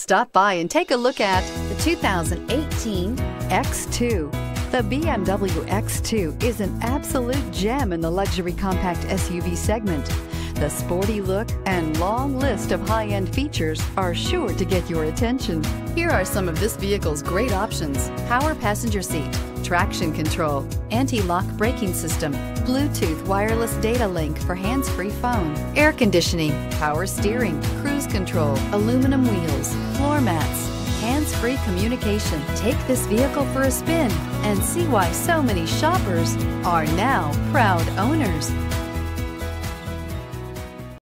Stop by and take a look at the 2018 X2. The BMW X2 is an absolute gem in the luxury compact SUV segment. The sporty look and long list of high-end features are sure to get your attention. Here are some of this vehicle's great options: power passenger seat, traction control, anti-lock braking system, Bluetooth wireless data link for hands-free phone, air conditioning, power steering, cruise control, aluminum wheels, floor mats, hands-free communication. Take this vehicle for a spin and see why so many shoppers are now proud owners.